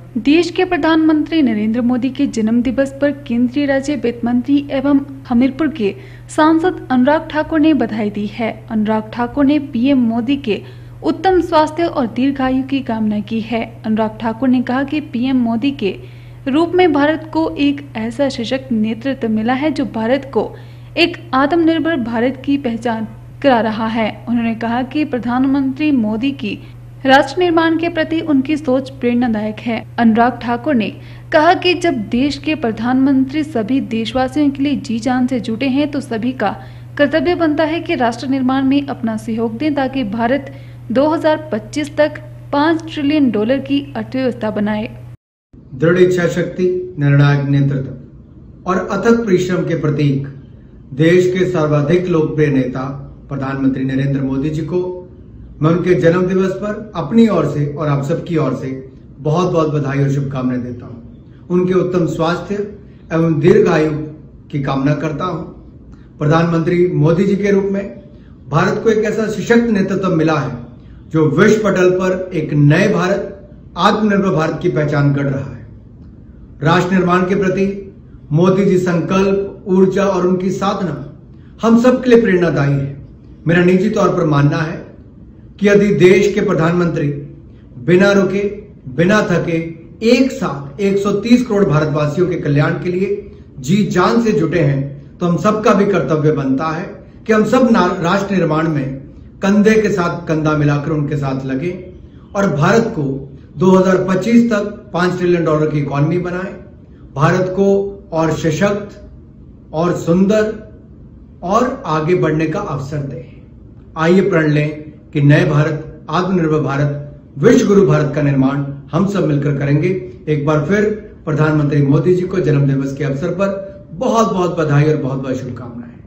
देश के प्रधानमंत्री नरेंद्र मोदी के जन्म दिवस पर केंद्रीय राज्य वित्त मंत्री एवं हमीरपुर के सांसद अनुराग ठाकुर ने बधाई दी है। अनुराग ठाकुर ने पीएम मोदी के उत्तम स्वास्थ्य और दीर्घायु की कामना की है। अनुराग ठाकुर ने कहा कि पीएम मोदी के रूप में भारत को एक ऐसा सशक्त नेतृत्व मिला है जो भारत को एक आत्मनिर्भर भारत की पहचान करा रहा है। उन्होंने कहा कि प्रधानमंत्री मोदी की राष्ट्र निर्माण के प्रति उनकी सोच प्रेरणादायक है। अनुराग ठाकुर ने कहा कि जब देश के प्रधानमंत्री सभी देशवासियों के लिए जी जान से जुटे हैं तो सभी का कर्तव्य बनता है कि राष्ट्र निर्माण में अपना सहयोग दें ताकि भारत 2025 तक $5 ट्रिलियन की अर्थव्यवस्था बनाए। दृढ़ इच्छा शक्ति, निर्णायक नेतृत्व और अथक परिश्रम के प्रतीक देश के सर्वाधिक लोकप्रिय नेता प्रधानमंत्री नरेंद्र मोदी जी को मैं उनके जन्म दिवस पर अपनी ओर से और आप सबकी ओर से बहुत बहुत बधाई और शुभकामनाएं देता हूं। उनके उत्तम स्वास्थ्य एवं दीर्घायु की कामना करता हूं। प्रधानमंत्री मोदी जी के रूप में भारत को एक ऐसा सशक्त नेतृत्व मिला है जो विश्व पटल पर एक नए भारत, आत्मनिर्भर भारत की पहचान कर रहा है। राष्ट्र निर्माण के प्रति मोदी जी संकल्प, ऊर्जा और उनकी साधना हम सबके लिए प्रेरणादायी है। मेरा निजी तौर पर मानना है कि यदि देश के प्रधानमंत्री बिना रुके, बिना थके एक साथ 130 करोड़ भारतवासियों के कल्याण के लिए जी जान से जुटे हैं तो हम सबका भी कर्तव्य बनता है कि हम सब राष्ट्र निर्माण में कंधे के साथ कंधा मिलाकर उनके साथ लगे और भारत को 2025 तक $5 ट्रिलियन की इकॉनमी बनाए, भारत को और सशक्त और सुंदर और आगे बढ़ने का अवसर दें। आइए प्रण लें कि नए भारत, आत्मनिर्भर भारत, विश्व गुरु भारत का निर्माण हम सब मिलकर करेंगे। एक बार फिर प्रधानमंत्री मोदी जी को जन्म दिवस के अवसर पर बहुत बहुत बधाई और बहुत बहुत शुभकामनाएं।